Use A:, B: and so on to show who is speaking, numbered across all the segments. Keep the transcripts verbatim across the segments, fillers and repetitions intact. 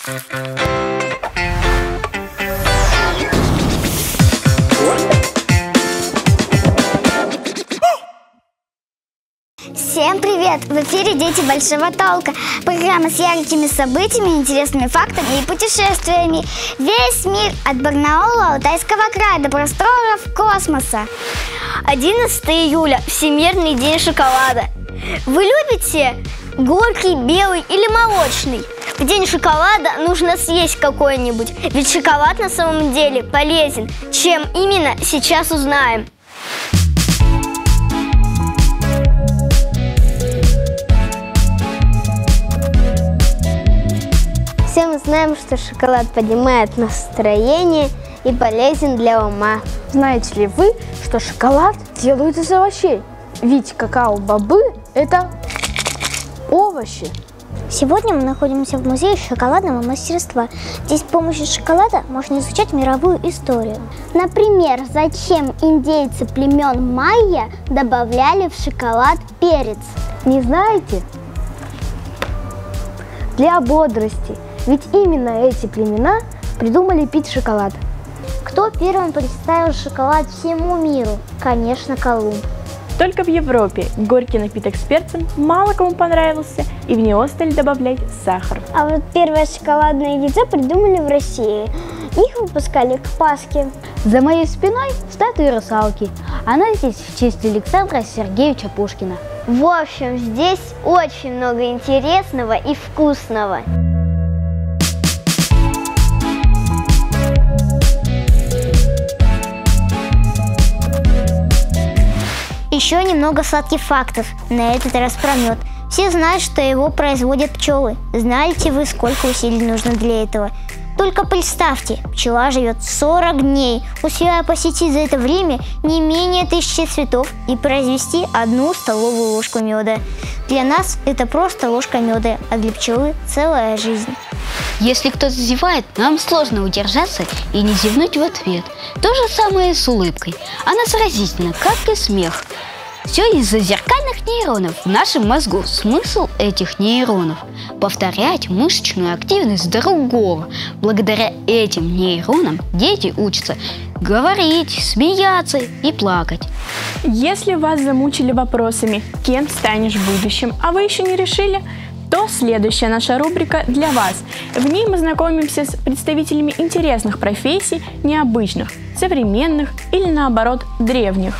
A: Всем привет! В эфире «Дети большого толка». Программа с яркими событиями, интересными фактами и путешествиями. Весь мир от Барнаула, Алтайского края до просторов космоса.
B: одиннадцатого июля – Всемирный день шоколада. Вы любите горький, белый или молочный? В день шоколада нужно съесть какой-нибудь, ведь шоколад на самом деле полезен. Чем именно, сейчас узнаем.
C: Все мы знаем, что шоколад поднимает настроение и полезен для ума.
D: Знаете ли вы, что шоколад делают из овощей? Ведь какао-бобы – это овощи.
A: Сегодня мы находимся в музее шоколадного мастерства. Здесь с помощью шоколада можно изучать мировую историю. Например, зачем индейцы племен майя добавляли в шоколад перец?
D: Не знаете? Для бодрости. Ведь именно эти племена придумали пить шоколад.
A: Кто первым представил шоколад всему миру? Конечно, Колумб.
E: Только в Европе горький напиток с перцем мало кому понравился, и в него стали добавлять сахар.
A: А вот первое шоколадное яйцо придумали в России. Их выпускали к Пасхе.
D: За моей спиной статуя русалки. Она здесь в честь Александра Сергеевича Пушкина.
B: В общем, здесь очень много интересного и вкусного.
A: Еще немного сладких фактов, на этот раз про мед. Все знают, что его производят пчелы. Знаете вы, сколько усилий нужно для этого? Только представьте, пчела живет сорок дней, успевая посетить за это время не менее тысячи цветов и произвести одну столовую ложку меда. Для нас это просто ложка меда, а для пчелы целая жизнь.
F: Если кто-то зевает, нам сложно удержаться и не зевнуть в ответ. То же самое и с улыбкой. Она заразительна, как и смех. Все из-за зеркальных нейронов в нашем мозгу. Смысл этих нейронов – повторять мышечную активность другого. Благодаря этим нейронам дети учатся говорить, смеяться и плакать.
E: Если вас замучили вопросами, кем станешь в будущем, а вы еще не решили, то следующая наша рубрика для вас. В ней мы знакомимся с представителями интересных профессий, необычных, современных или наоборот древних.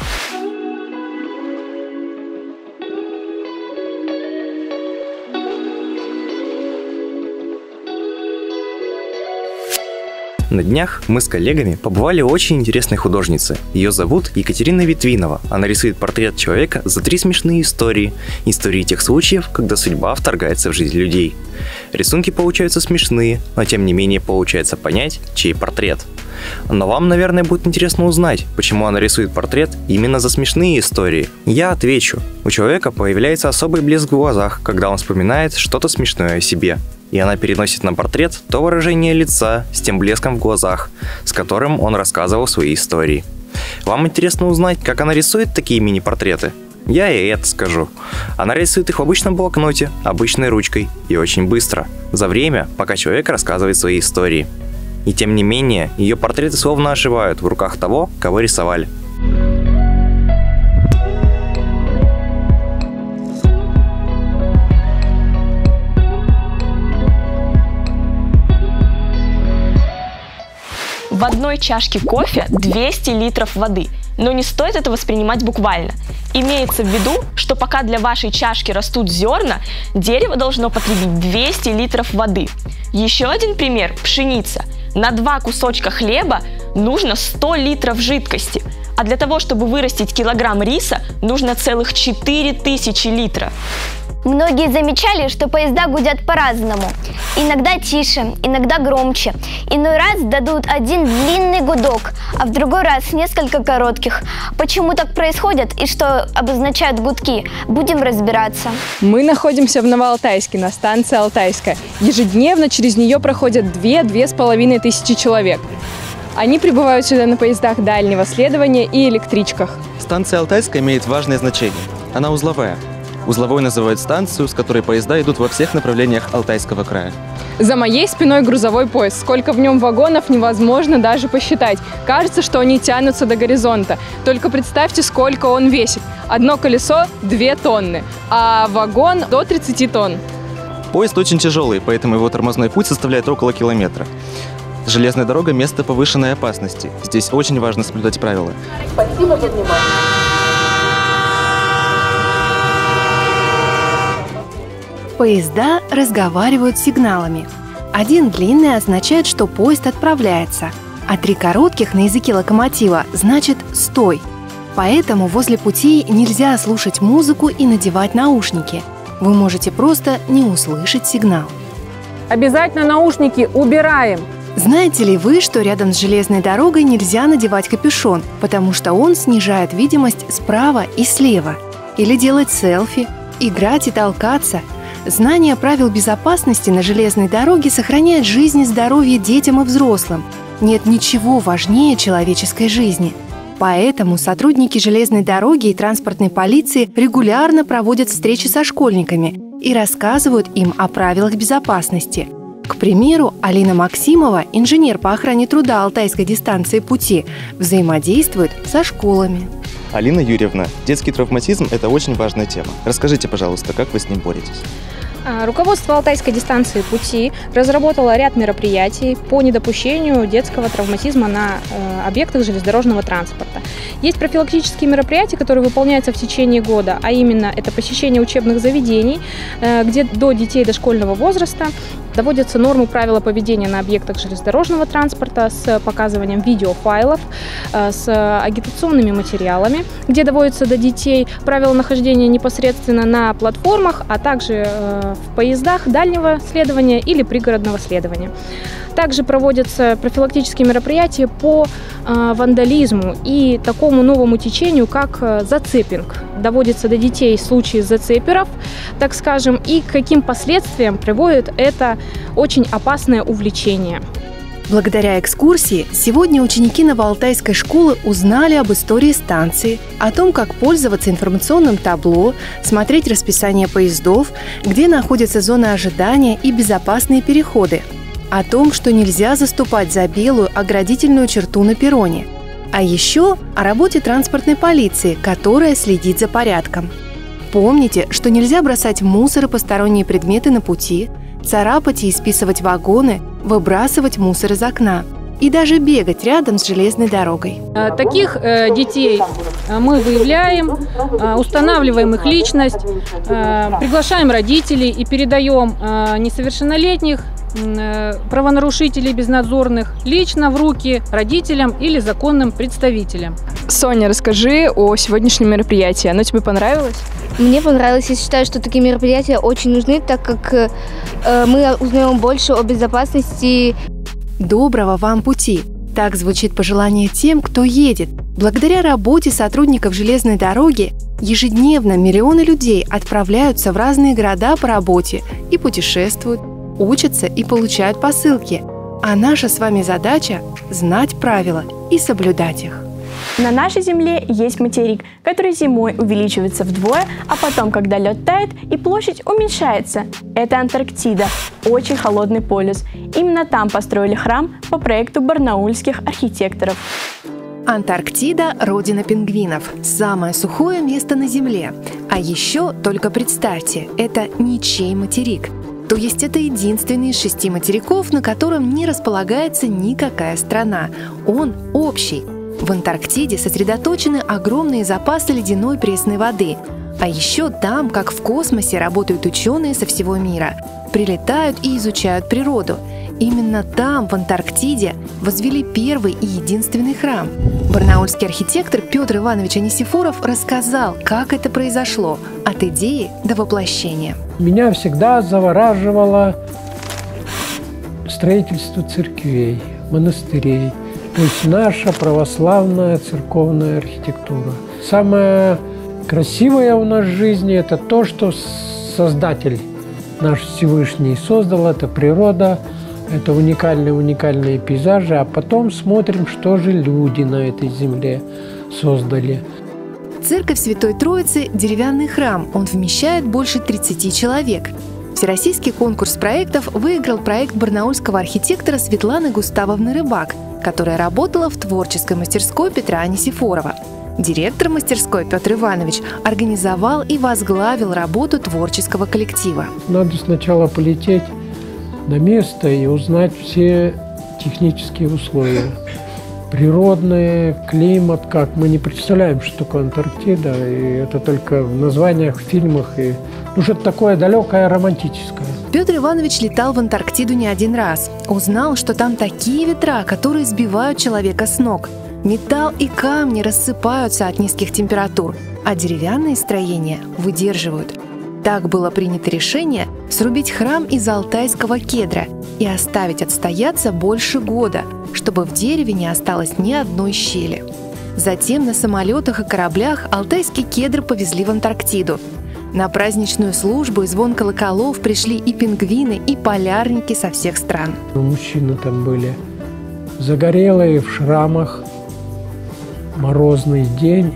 G: На днях мы с коллегами побывали у очень интересной художницы. Ее зовут Екатерина Витвинова. Она рисует портрет человека за три смешные истории. Истории тех случаев, когда судьба вторгается в жизнь людей. Рисунки получаются смешные, но тем не менее получается понять, чей портрет. Но вам, наверное, будет интересно узнать, почему она рисует портрет именно за смешные истории. Я отвечу. У человека появляется особый блеск в глазах, когда он вспоминает что-то смешное о себе. И она переносит на портрет то выражение лица с тем блеском в глазах, с которым он рассказывал свои истории. Вам интересно узнать, как она рисует такие мини-портреты? Я и это скажу. Она рисует их в обычном блокноте, обычной ручкой и очень быстро, за время, пока человек рассказывает свои истории. И тем не менее, ее портреты словно оживают в руках того, кого рисовали.
E: В одной чашке кофе двести литров воды, но не стоит это воспринимать буквально. Имеется в виду, что пока для вашей чашки растут зерна, дерево должно потребить двести литров воды. Еще один пример – пшеница. На два кусочка хлеба нужно сто литров жидкости, а для того, чтобы вырастить килограмм риса, нужно целых четыре тысячи литров.
B: Многие замечали, что поезда гудят по-разному. Иногда тише, иногда громче. Иной раз дадут один длинный гудок, а в другой раз несколько коротких. Почему так происходит и что обозначают гудки, будем разбираться.
H: Мы находимся в Новоалтайске, на станции Алтайская. Ежедневно через нее проходят две-две с половиной тысячи человек. Они прибывают сюда на поездах дальнего следования и электричках.
I: Станция Алтайская имеет важное значение. Она узловая. Узловой называют станцию, с которой поезда идут во всех направлениях Алтайского края.
H: За моей спиной грузовой поезд. Сколько в нем вагонов, невозможно даже посчитать. Кажется, что они тянутся до горизонта. Только представьте, сколько он весит. Одно колесо – две тонны, а вагон – до тридцати тонн.
I: Поезд очень тяжелый, поэтому его тормозной путь составляет около километра. Железная дорога – место повышенной опасности. Здесь очень важно соблюдать правила.
D: Спасибо за внимание.
J: Поезда разговаривают сигналами. Один длинный означает, что поезд отправляется, а три коротких на языке локомотива значит «стой». Поэтому возле путей нельзя слушать музыку и надевать наушники. Вы можете просто не услышать сигнал.
D: Обязательно наушники убираем.
J: Знаете ли вы, что рядом с железной дорогой нельзя надевать капюшон, потому что он снижает видимость справа и слева? Или делать селфи, играть и толкаться? Знание правил безопасности на железной дороге сохраняет жизнь и здоровье детям и взрослым. Нет ничего важнее человеческой жизни. Поэтому сотрудники железной дороги и транспортной полиции регулярно проводят встречи со школьниками и рассказывают им о правилах безопасности. К примеру, Алина Максимова, инженер по охране труда Алтайской дистанции пути, взаимодействует со школами.
I: Алина Юрьевна, детский травматизм – это очень важная тема. Расскажите, пожалуйста, как вы с ним боретесь?
K: Руководство Алтайской дистанции пути разработало ряд мероприятий по недопущению детского травматизма на э, объектах железнодорожного транспорта. Есть профилактические мероприятия, которые выполняются в течение года, а именно это посещение учебных заведений, э, где до детей дошкольного возраста доводятся нормы правила поведения на объектах железнодорожного транспорта с показыванием видеофайлов, э, с агитационными материалами, где доводятся до детей правила нахождения непосредственно на платформах, а также э, в поездах дальнего следования или пригородного следования. Также проводятся профилактические мероприятия по э, вандализму и такому новому течению, как э, зацепинг. Доводится до детей случаи зацеперов, так скажем, и к каким последствиям приводит это очень опасное увлечение.
J: Благодаря экскурсии сегодня ученики Новоалтайской школы узнали об истории станции, о том, как пользоваться информационным табло, смотреть расписание поездов, где находятся зоны ожидания и безопасные переходы, о том, что нельзя заступать за белую оградительную черту на перроне, а еще о работе транспортной полиции, которая следит за порядком. Помните, что нельзя бросать мусор и посторонние предметы на пути, царапать и исписывать вагоны, выбрасывать мусор из окна и даже бегать рядом с железной дорогой.
K: Таких э, детей мы выявляем, э, устанавливаем их личность, э, приглашаем родителей и передаем э, несовершеннолетних э, правонарушителей безнадзорных лично в руки родителям или законным представителям.
H: Соня, расскажи о сегодняшнем мероприятии. Оно тебе понравилось?
C: Мне понравилось. Я считаю, что такие мероприятия очень нужны, так как э, мы узнаем больше о безопасности.
J: Доброго вам пути! Так звучит пожелание тем, кто едет. Благодаря работе сотрудников железной дороги ежедневно миллионы людей отправляются в разные города по работе и путешествуют, учатся и получают посылки. А наша с вами задача – знать правила и соблюдать их.
E: На нашей Земле есть материк, который зимой увеличивается вдвое, а потом, когда лед тает, и площадь уменьшается. Это Антарктида, очень холодный полюс. Именно там построили храм по проекту барнаульских архитекторов.
J: Антарктида – родина пингвинов, самое сухое место на Земле. А еще, только представьте, это ничей материк. То есть это единственный из шести материков, на котором не располагается никакая страна. Он общий. В Антарктиде сосредоточены огромные запасы ледяной пресной воды. А еще там, как в космосе, работают ученые со всего мира. Прилетают и изучают природу. Именно там, в Антарктиде, возвели первый и единственный храм. Барнаульский архитектор Петр Иванович Анисифоров рассказал, как это произошло, от идеи до воплощения.
L: Меня всегда завораживало строительство церквей, монастырей. То есть наша православная церковная архитектура. Самое красивое у нас в жизни – это то, что Создатель наш Всевышний создал. Это природа, это уникальные-уникальные пейзажи. А потом смотрим, что же люди на этой земле создали.
J: церковь Святой Троицы – деревянный храм. Он вмещает больше тридцати человек. Всероссийский конкурс проектов выиграл проект барнаульского архитектора Светланы Густавовны Рыбак, которая работала в творческой мастерской Петра Анисифорова. Директор мастерской Петр Иванович организовал и возглавил работу творческого коллектива.
L: Надо сначала полететь на место и узнать все технические условия. Природный климат, как мы не представляем, что такое Антарктида, и это только в названиях, в фильмах, и ну, что-то такое далекое, романтическое.
J: Петр Иванович летал в Антарктиду не один раз. Узнал, что там такие ветра, которые сбивают человека с ног. Металл и камни рассыпаются от низких температур, а деревянные строения выдерживают. Так было принято решение срубить храм из алтайского кедра и оставить отстояться больше года, чтобы в дереве не осталось ни одной щели. Затем на самолетах и кораблях алтайский кедр повезли в Антарктиду. На праздничную службу и звон колоколов пришли и пингвины, и полярники со всех стран.
L: Мужчины там были загорелые, в шрамах, морозный день,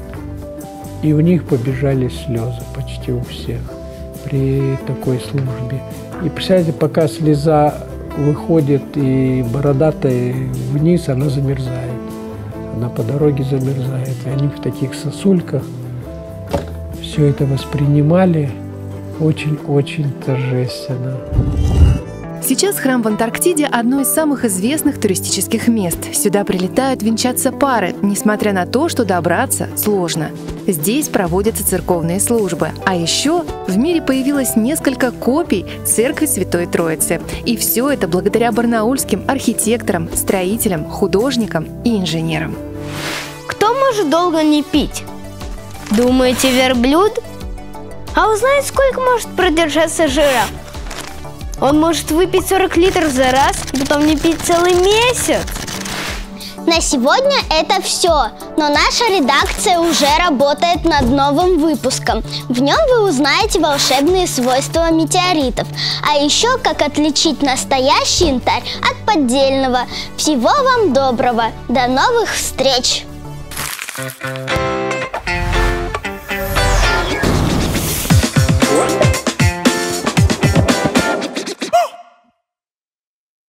L: и у них побежали слезы почти у всех при такой службе. И представляете, пока слеза выходит и бородатая вниз, она замерзает. Она по дороге замерзает. И они в таких сосульках все это воспринимали очень-очень торжественно.
J: Сейчас храм в Антарктиде – одно из самых известных туристических мест. Сюда прилетают венчаться пары, несмотря на то, что добраться сложно. Здесь проводятся церковные службы. А еще в мире появилось несколько копий церкви Святой Троицы. И все это благодаря барнаульским архитекторам, строителям, художникам и инженерам.
B: Кто может долго не пить? Думаете, верблюд? А узнает, сколько может продержаться жираф? Он может выпить сорок литров за раз, и потом не пить целый месяц.
A: На сегодня это все, но наша редакция уже работает над новым выпуском. В нем вы узнаете волшебные свойства метеоритов, а еще как отличить настоящий янтарь от поддельного. Всего вам доброго, до новых встреч!